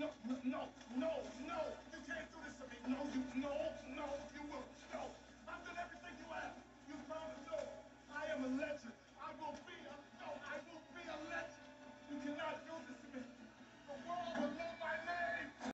no, no, no, no. You can't do this to me. No, you will